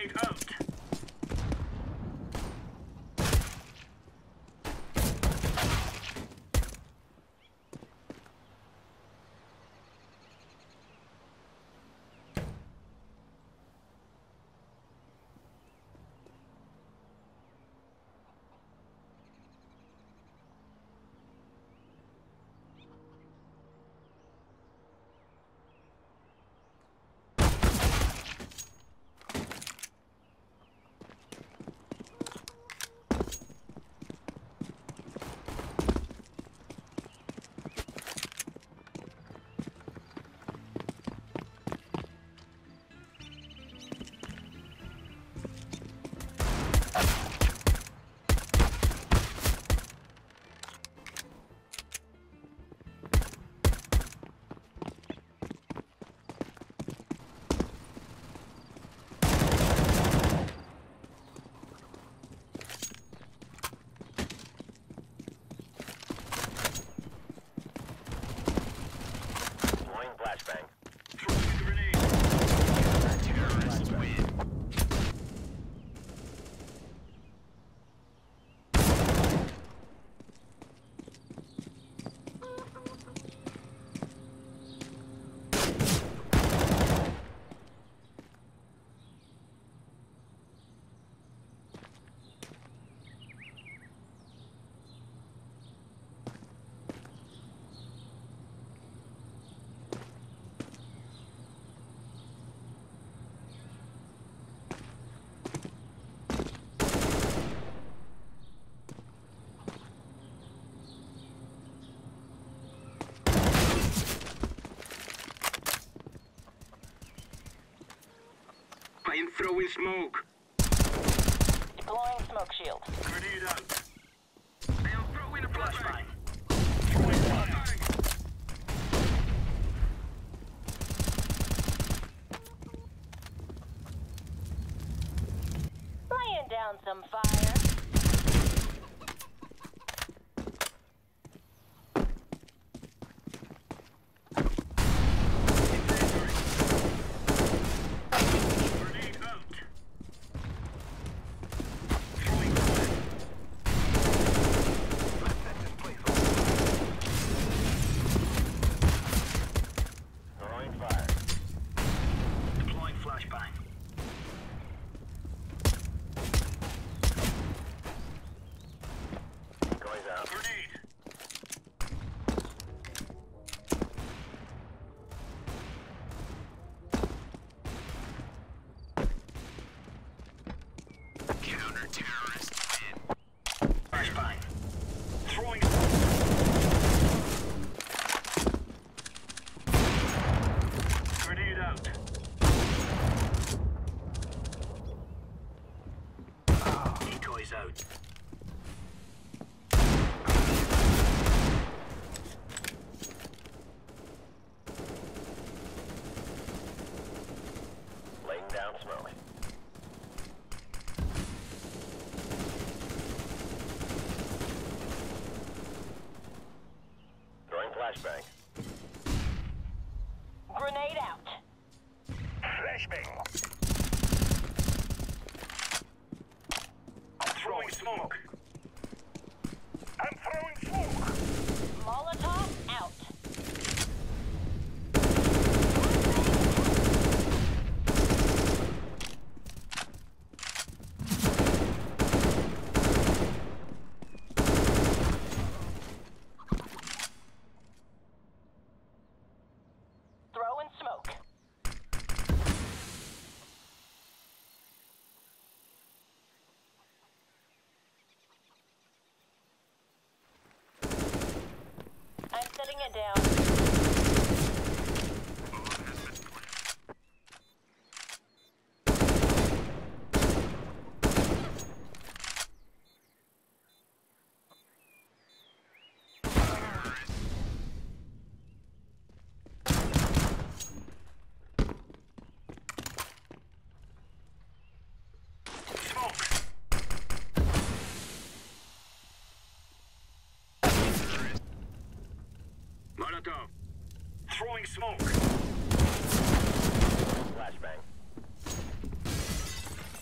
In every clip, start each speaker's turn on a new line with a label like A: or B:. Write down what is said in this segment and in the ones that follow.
A: Grenade out.
B: Flashbang.
A: Throwing grenade.
B: Terrorists win.
A: I am throwing smoke.
C: Deploying smoke shield.
A: Grenade out. I am throwing a flashbang.
C: Laying down some fire.
A: Grenade out. Throwing fire.
B: Throwing fire.
A: Deploying flashbang.
B: Going out.
A: Grenade.
B: Counter-terrorist win.
A: Flashbang. Throwing. Grenade out. Decoys out.
B: Laying down smoke. Throwing flashbang.
C: Grenade out.
A: Flashbang. I'm throwing smoke. I'm throwing smoke.
C: Molotov out. Throwing smoke. I'm setting it down.
A: Smoke. Molotov. Throwing smoke.
B: Flashbang.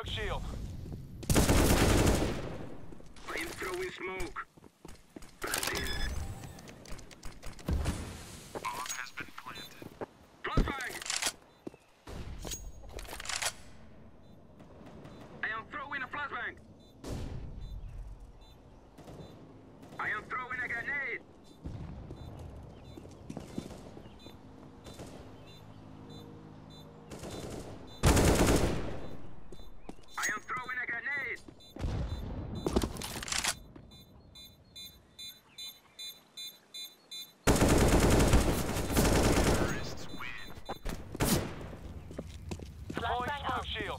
A: smoke shield.
D: I am throwing smoke.
B: Bomb has been planted.
D: Flashbang! I am throwing a flashbang. I am throwing a grenade. I am throwing a grenade.
B: Terrorists win.
A: Deploying
C: Flashbang
A: smoke
C: out.
A: shield.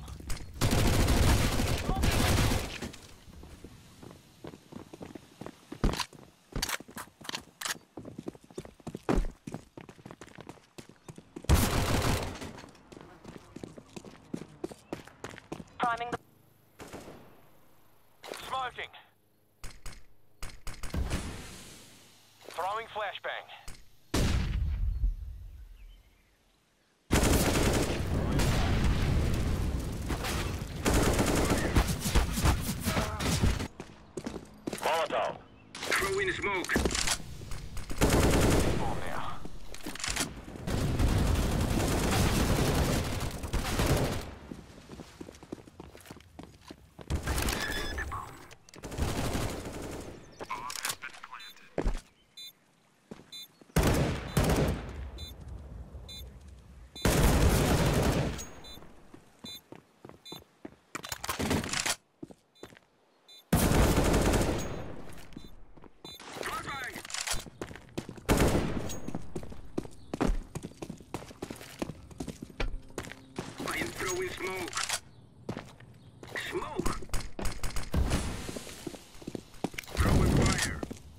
C: Priming the
A: Smoking. Throwing flashbang.
B: Molotov.
D: Throwing smoke.
A: Bomb now.
B: Bomb has been planted.
D: Flashbang! I am throwing smoke. Smoke! Throwing fire.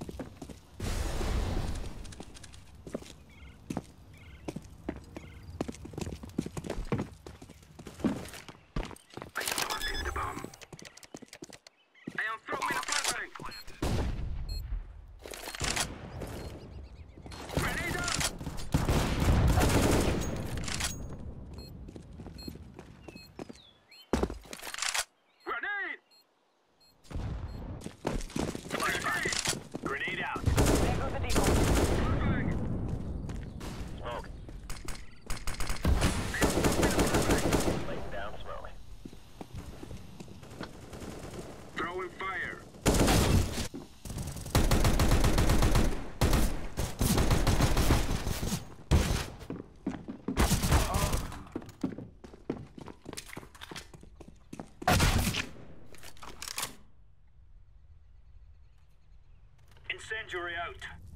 D: I am planting the bomb. I am throwing a flashbang.
B: Planted.
D: Grenade out! Grenade! Flashbang!
B: Grenade out.
C: there goes the decoy.
D: Flashbang!
B: Smoke.
D: I am throwing a flashbang.
B: Laying down smoke.
D: Throwing fire. Incendiary out.